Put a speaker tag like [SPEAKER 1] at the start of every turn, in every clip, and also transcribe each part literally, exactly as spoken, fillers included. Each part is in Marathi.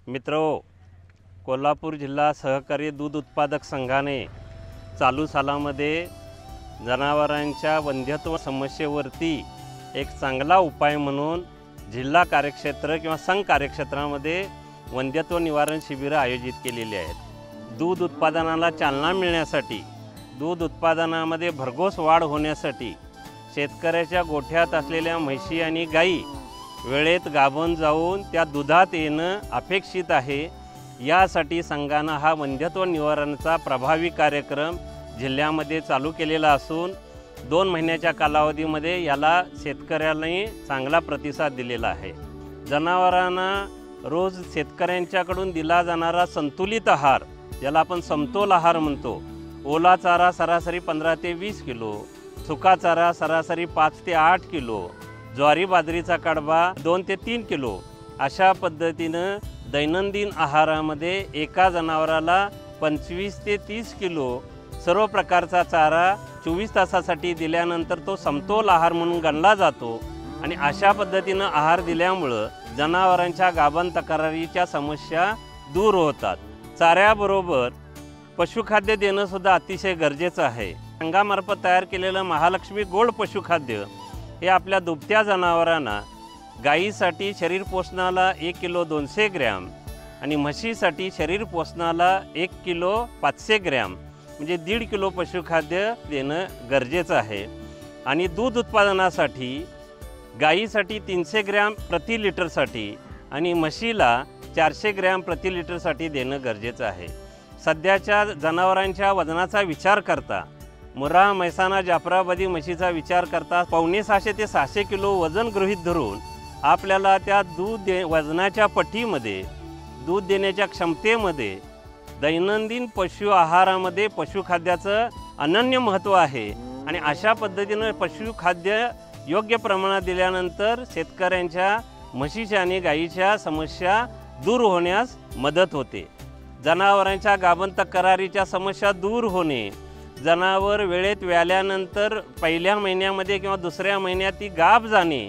[SPEAKER 1] मित्रो, कोल्हापूर जिल्हा सहकारी दूध उत्पादक संघाने चालू सालामध्ये जनावरांच्या वंध्यत्व समस्येवरती एक चांगला उपाय म्हणून जिल्हा कार्यक्षेत्र किंवा संघ कार्यक्षेत्रामध्ये वंध्यत्व निवारण शिबिरं आयोजित केलेली आहेत। दूध उत्पादनाला चालना मिळण्यासाठी, दूध उत्पादनामध्ये भरघोस वाढ होण्यासाठी शेतकऱ्याच्या गोठ्यात असलेल्या म्हशी आणि गायी वेळेत गाभण जाऊन त्या दुधात येणं अपेक्षित आहे। यासाठी संघानं हा वंध्यत्व निवारणाचा प्रभावी कार्यक्रम जिल्ह्यामध्ये चालू केलेला असून दोन महिन्याच्या कालावधीमध्ये याला शेतकऱ्यांनी चांगला प्रतिसाद दिलेला आहे। जनावरांना रोज शेतकऱ्यांच्याकडून दिला जाणारा संतुलित आहार, ज्याला आपण समतोल आहार म्हणतो, ओला चारा सरासरी पंधरा ते वीस किलो, सुका चारा सरासरी पाच ते आठ किलो, ज्वारी बाजरीचा कडबा दोन ते तीन किलो, अशा पद्धतीनं दैनंदिन आहारामध्ये एका जनावराला पंचवीस ते तीस किलो सर्व प्रकारचा चारा चोवीस तासासाठी दिल्यानंतर तो समतोल आहार म्हणून गणला जातो। आणि अशा पद्धतीनं आहार दिल्यामुळं जनावरांच्या गाभण तक्रारीच्या समस्या दूर होतात। चाऱ्याबरोबर पशुखाद्य देणं सुद्धा अतिशय गरजेचं आहे। संघामार्फत तयार केलेलं महालक्ष्मी गोल्ड पशुखाद्य हे आपल्या दुभत्या जनावरांना, गायीसाठी शरीर पोषणाला एक किलो दोनशे ग्रॅम आणि म्हशीसाठी शरीर पोषणाला एक किलो पाचशे ग्रॅम म्हणजे दीड किलो पशुखाद्य देणं गरजेचं आहे। आणि दूध उत्पादनासाठी गायीसाठी तीनशे ग्रॅम प्रति लिटरसाठी आणि म्हशीला चारशे ग्रॅम प्रति लिटरसाठी देणं गरजेचं आहे। सध्याच्या जनावरांच्या वजनाचा विचार करता, मुर्रा, म्हैसाणा, जाफराबादी म्हशीचा विचार करता पावणे सहाशे ते सहाशे किलो वजन गृहीत धरून आपल्याला त्या दूध दे वजनाच्या पट्टीमध्ये, दूध देण्याच्या क्षमतेमध्ये, दैनंदिन पशु आहारामध्ये पशुखाद्याचं अनन्य महत्त्व आहे। आणि अशा पद्धतीनं पशुखाद्य योग्य प्रमाणात दिल्यानंतर शेतकऱ्यांच्या म्हशीच्या आणि गायीच्या समस्या दूर होण्यास मदत होते। जनावरांच्या गाभण तक्रारीच्या समस्या दूर होणे, जनावर वेळेत व्याल्यानंतर पहिल्या महिन्यामध्ये किंवा दुसऱ्या महिन्यात ती गाभ जाणे,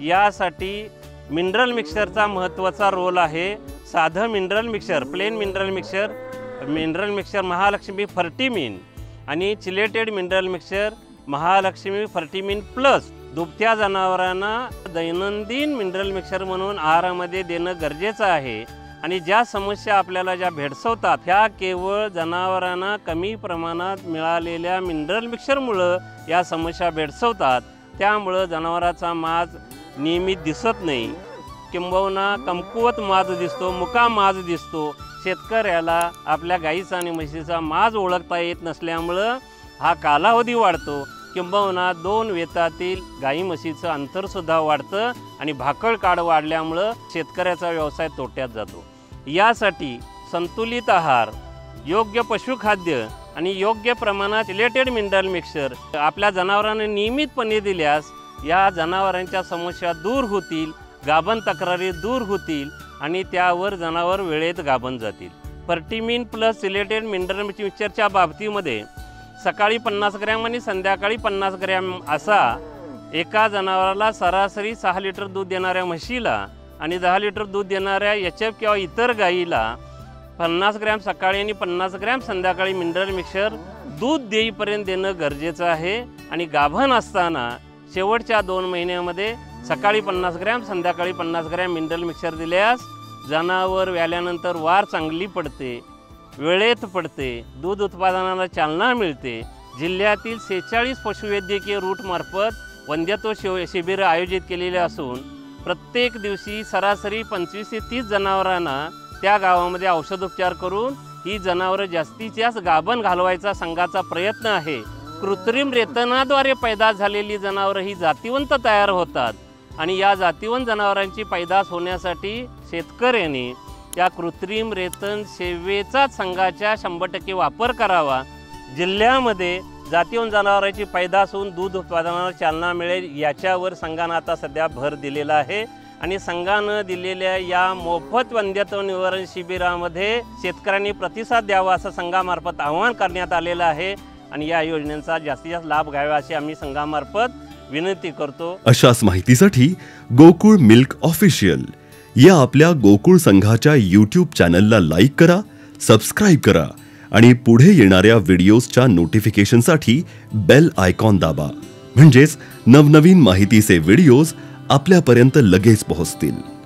[SPEAKER 1] यासाठी मिनरल मिक्सरचा महत्त्वाचा रोल आहे। साधं mineral mixer, plain mineral mixer, mineral mixer Mahalakshmi Fertimin आणि chelated mineral mixer Mahalakshmi Fertimin plus दुभत्या जनावरांना दैनंदिन मिनरल मिक्सर म्हणून आहारामध्ये देणं गरजेचं आहे। आणि ज्या समस्या आपल्याला ज्या भेडसावतात ह्या केवळ जनावरांना कमी प्रमाणात मिळालेल्या मिनरल मिक्सरमुळं या समस्या भेडसावतात। त्यामुळं जनावराचा माज नियमित दिसत नाही, किंबहुना कमकुवत माज दिसतो, मुका माज दिसतो। शेतकऱ्याला आपल्या गाईचा आणि म्हशीचा माज ओळखता येत नसल्यामुळं हा कालावधी वाढतो, किंबहुना दोन वेतातील गाई म्हशीचं अंतरसुद्धा वाढतं आणि भाकळ काळ वाढल्यामुळं शेतकऱ्याचा व्यवसाय तोट्यात जातो। यासाठी संतुलित आहार, योग्य पशुखाद्य आणि योग्य प्रमाणात चिलेटेड मिनरल मिक्सर आपल्या जनावरांना नियमितपणे दिल्यास या जनावरांच्या समस्या दूर होतील, गाभण तक्रारी दूर होतील आणि त्यावर जनावर वेळेत गाभण जातील। फर्टीमिन प्लस सिलेटेड मिनरल मिक्सरच्या बाबतीमध्ये सकाळी पन्नास ग्रॅम आणि संध्याकाळी पन्नास ग्रॅम असा एका जनावराला सरासरी सहा लिटर दूध देणाऱ्या म्हशीला आणि दहा लिटर दूध देणाऱ्या एच एफ किंवा इतर गायीला पन्नास ग्रॅम सकाळी आणि पन्नास ग्रॅम संध्याकाळी मिनरल मिक्सर दूध देईपर्यंत देणं गरजेचं आहे। आणि गाभण असताना शेवटच्या दोन महिन्यामध्ये सकाळी पन्नास ग्रॅम संध्याकाळी पन्नास ग्रॅम मिनरल मिक्सर दिल्यास जनावर व्याल्यानंतर वार चांगली पडते, वेळेत पडते, दूध उत्पादनाला चालना मिळते। जिल्ह्यातील सेहेचाळीस पशुवैद्यकीय रूटमार्फत वंध्यत्व शिव शिबिरं आयोजित केलेले असून प्रत्येक दिवशी सरासरी पंचवीस ते तीस जनावरांना त्या गावामध्ये औषधोपचार करून ही जनावरं जास्तीत जास्त गाभण घालवायचा संघाचा प्रयत्न आहे। कृत्रिम रेतनाद्वारे पैदास झालेली जनावरं ही जातिवंत तयार होतात आणि या जातिवंत जनावरांची पैदास होण्यासाठी शेतकऱ्यांनी त्या कृत्रिम रेतन सेवेचा संघाच्या शंभर टक्के वापर करावा। जिल्ह्यामध्ये जातिवंत जनावरांची पैदास होऊन दूध उत्पादनाला चालना मिळेल याच्यावर संघानं आता सध्या भर दिलेला आहे। आणि संघानं दिलेल्या या मोफत वंध्यत्व निवारण शिबिरामध्ये शेतकऱ्यांनी प्रतिसाद द्यावा असं संघामार्फत आवाहन करण्यात आलेलं आहे। आणि या योजनेचा जास्तीत जास्त लाभ घ्यावा अशी आम्ही संघामार्फत विनंती करतो।
[SPEAKER 2] अशाच माहितीसाठी गोकुळ मिल्क ऑफिशियल या आपल्या गोकुळ संघाच्या यूट्यूब चॅनलला लाईक करा, सबस्क्राईब करा आणि पुढे येणाऱ्या व्हिडिओजच्या नोटिफिकेशनसाठी बेल आयकॉन दाबा. म्हणजेच नवनवीन माहितीचे व्हिडिओज आपल्यापर्यंत लगेच पोहोचतील.